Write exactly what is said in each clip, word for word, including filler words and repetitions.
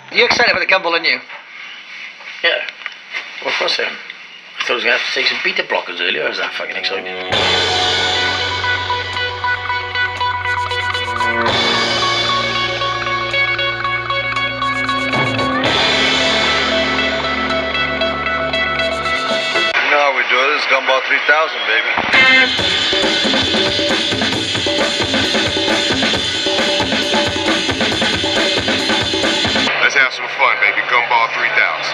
You excited about the Gumball, aren't you? Yeah. Well, of course I am. I thought I was going to have to take some beta blockers earlier. I was that fucking excited. You know how we do it. It's Gumball three thousand, baby. Let's have some fun, baby. Gumball three thousand.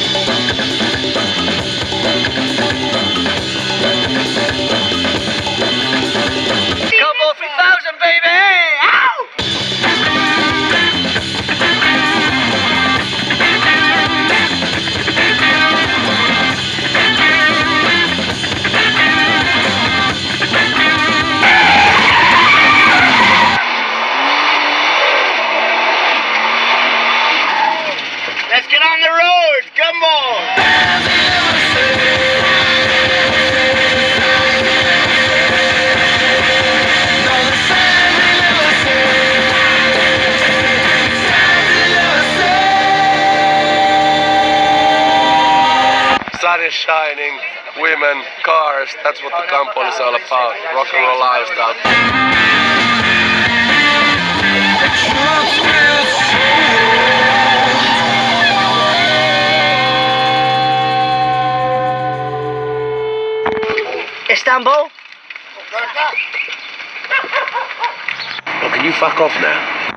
Gumball three thousand, baby! Ow! Let's get on the road, Gumball! Sun is shining, women, cars, that's what the Gumball is all about. Rock and roll lifestyle. Istanbul? Oh, can you fuck off now?